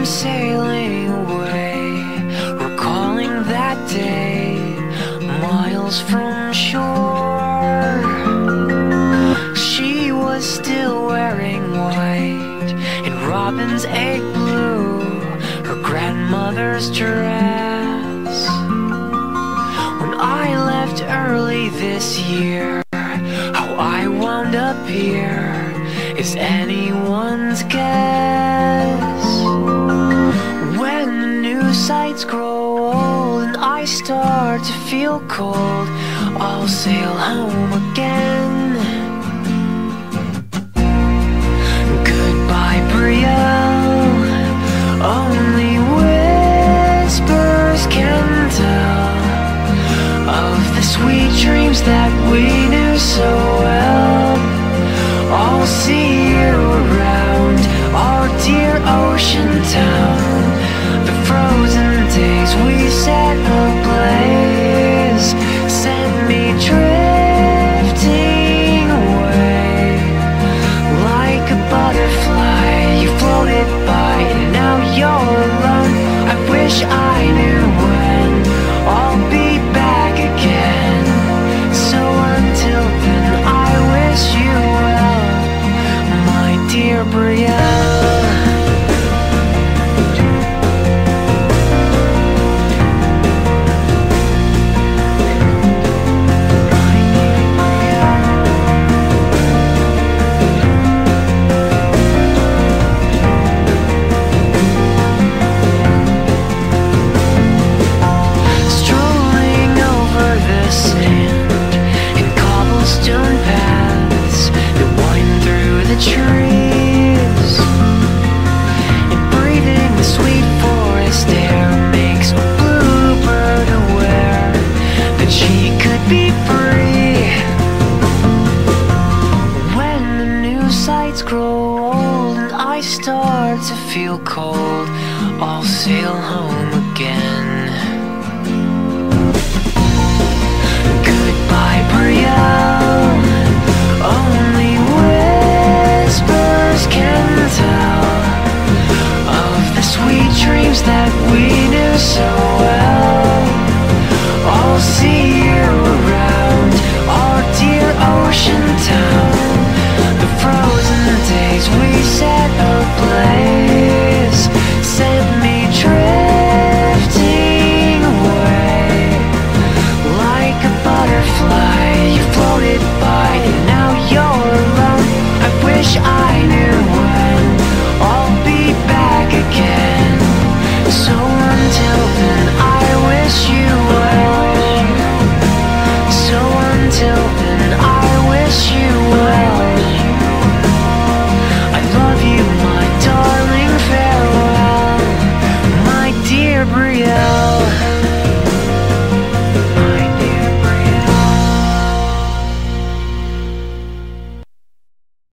sailing away, recalling that day, miles from shore. She was still wearing white and robin's egg blue, her grandmother's dress. When I left early this year, how I wound up here is anyone's guess. When the new sights grow old and I start to feel cold, I'll sail home again. Goodbye, Brielle, only whispers can tell of the sweet dreams that we knew so well. I'll see you around our dear ocean town. The frozen days we set ablaze sent me drifting away. Like a butterfly, you floated by and now you're alone. I wish I knew when I'll be back again. So until then, I wish you well, my dear Brielle. Trees and breathing the sweet forest air makes a bluebird aware that she could be free. When the new sights grow old and I start to feel cold, I'll sail home again. Goodbye, Brielle.